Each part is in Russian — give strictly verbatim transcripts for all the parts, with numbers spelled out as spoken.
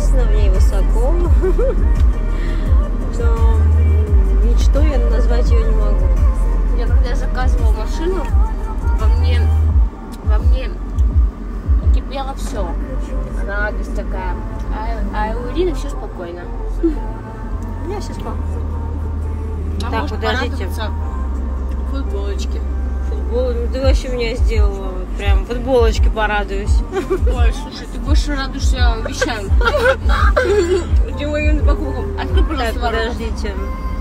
прекрасно, в ней высоко. Но мечтой я назвать ее не могу. Я когда заказывала машину, во мне, во мне кипело все. Радость такая. А, а у Ирины все спокойно. У меня все спокойно. А Так, может подождите. Футболочки. Футбол, ну ты вообще меня сделала. Прям футболочки порадуюсь. Ой, слушай, ты больше радуешься вещам. Чем именно покупкам. Открой, пожалуйста, Так, подождите.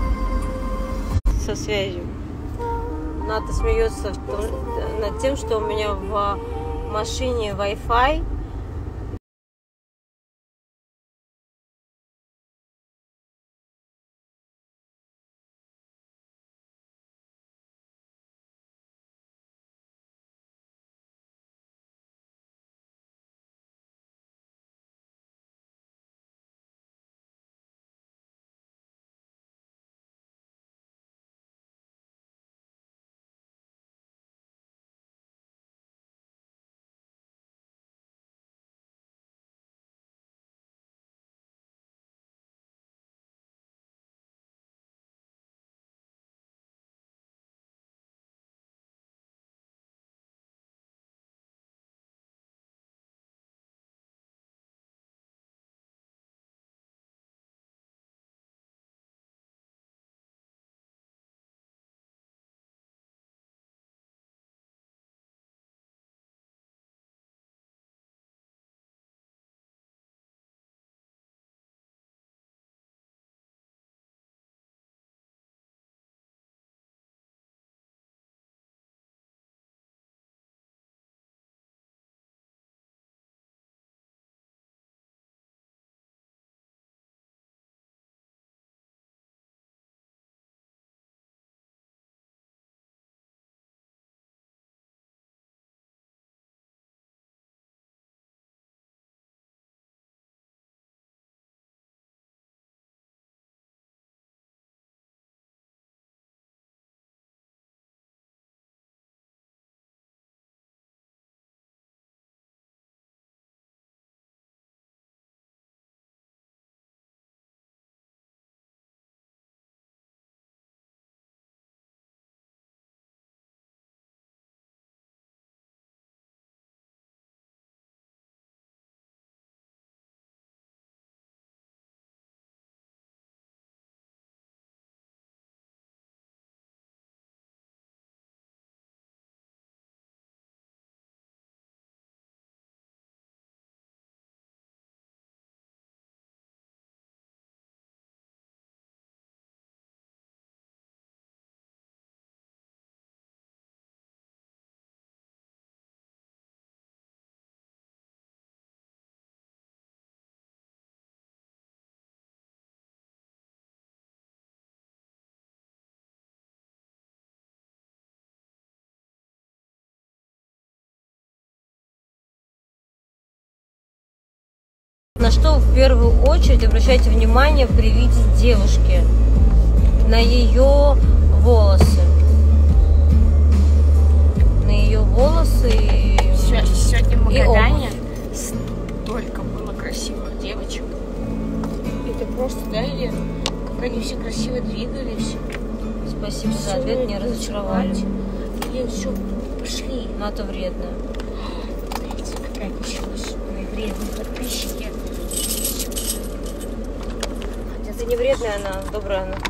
Со связью. Ната смеется в том- над тем, что у меня в машине Wi-Fi. На что в первую очередь обращайте внимание при виде девушки? На ее волосы. На ее волосы и, Сегодня в и Магадане обувь. столько было красивых девочек. Это просто, да, или как они все красиво двигались. Спасибо за ответ, не разочаровали. Блин, все, пошли. Ната вредная. Смотрите, какая началась. Мои вредные подписчики. Ты не вредная, она добрая. Она.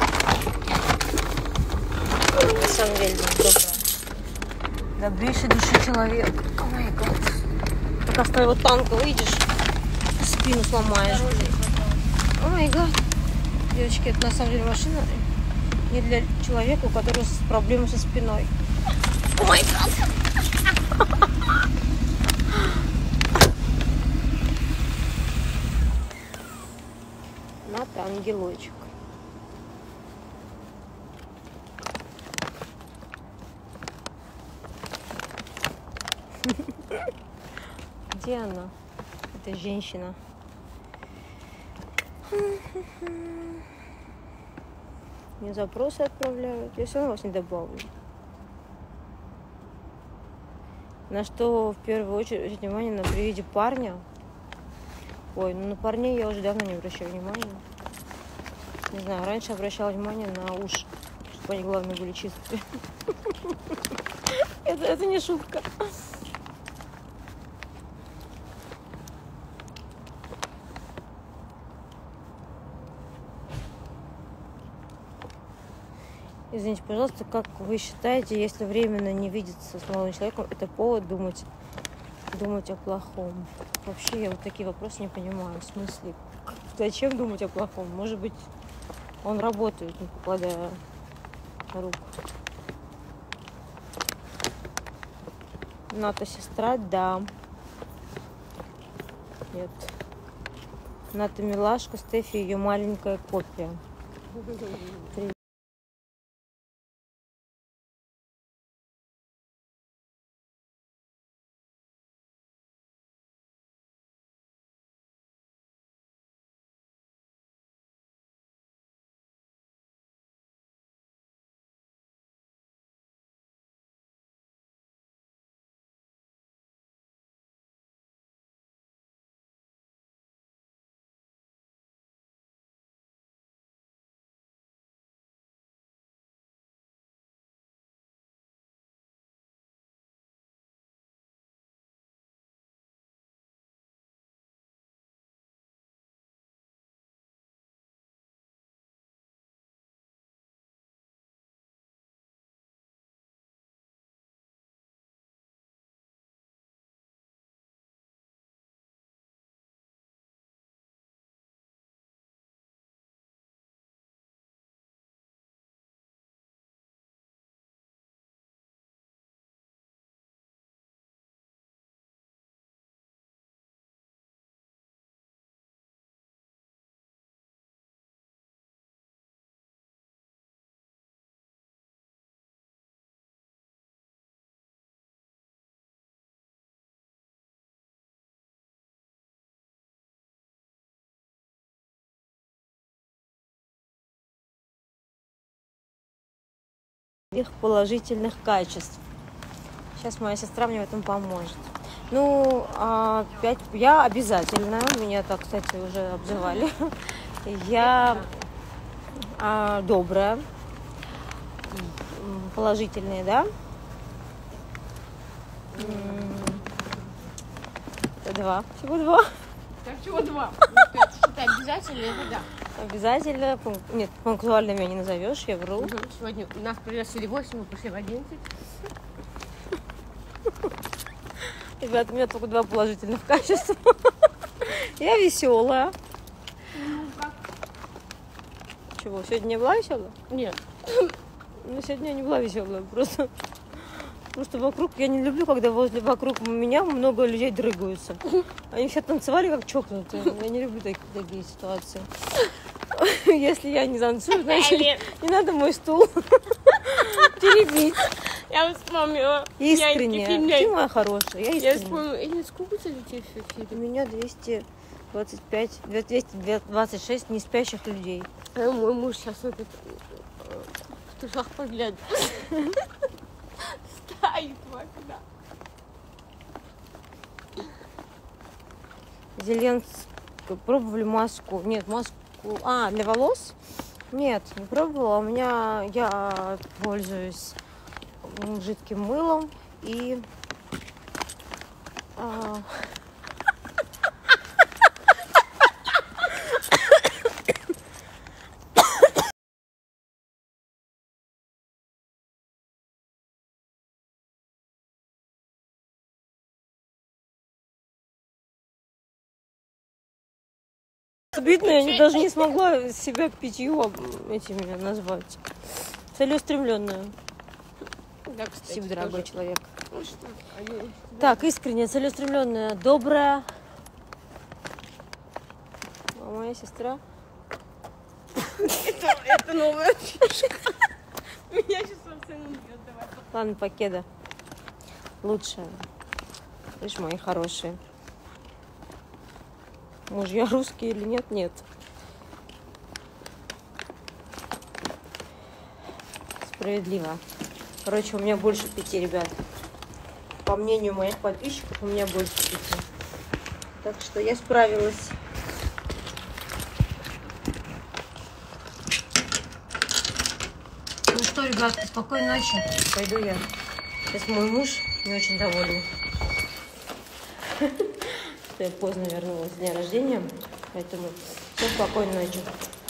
На самом деле добрая. Добрейший души человек. О май гад. Пока с твоего танка выйдешь, спину сломаешь. О май гад. Девочки, это на самом деле машина не для человека, у которого проблемы со спиной. О май гад. Ната ангелочек. Где она? Это женщина. Мне запросы отправляют. Я все равно вас не добавлю. На что в первую очередь внимание на при виде парня. Ой, ну на парней я уже давно не обращаю внимания. Не знаю, раньше обращала внимание на уши, чтобы они, главное, были чистые. Это, это не шутка. Извините, пожалуйста, как вы считаете, если временно не видеться с молодым человеком, это повод думать, думать о плохом? Вообще, я вот такие вопросы не понимаю. В смысле, зачем думать о плохом? Может быть, он работает, не покладая руку. Ната сестра, да. Нет. Ната милашка, Стефи ее маленькая копия. Их положительных качеств. Сейчас моя сестра мне в этом поможет. Ну, опять я обязательно, меня так, кстати, уже обзывали. Я а, добрая, положительная, да? Два. Всего два. Так, чего два? Считай, обязательно, это да. Обязательно. Нет, пунктуально меня не назовешь, я вру. Угу. Сегодня нас пригласили в восемь, мы пришли в одиннадцать. Ребята, у меня только два положительных качества. Я веселая. Ну, как? Чего, сегодня не была веселая? Нет. Ну, сегодня я не была веселая, просто... Просто вокруг, я не люблю, когда возле вокруг меня много людей дрыгаются. Они все танцевали как чокнутые. Я не люблю такие, такие ситуации. Если я не танцую, значит, не надо мой стул теребить. Я вспомнила. Искренне. Ты моя хорошая, я искренне. Я вспомнила. Или сколько людей в эфире? У меня двести двадцать пять, двести двадцать шесть неспящих людей. А мой муж сейчас этот в тушах поглядит. Стоит в окна. Зеленск. Пробовали маску? Нет, маску. А, для волос? Нет, не пробовала. У меня я пользуюсь жидким мылом и а... Обидно, я не, даже не смогла себя питью этими назвать. Целеустремленная. Да, кстати, спасибо, дорогой тоже. человек. Ну, что? Они... Так, искренне, целеустремленная, добрая. А моя сестра? Это, это новая фишка. Меня сейчас совсем не бьет. Давай. Ладно, покеда. Лучшая. Видишь, мои хорошие. Мужья русские или нет? Нет. Справедливо. Короче, у меня больше пяти, ребят. По мнению моих подписчиков, у меня больше пяти. Так что я справилась. что, ребятки, спокойной ночи. Пойду я. Сейчас мой муж не очень довольный. Я поздно вернулась с дня рождения, поэтому всем спокойной ночи.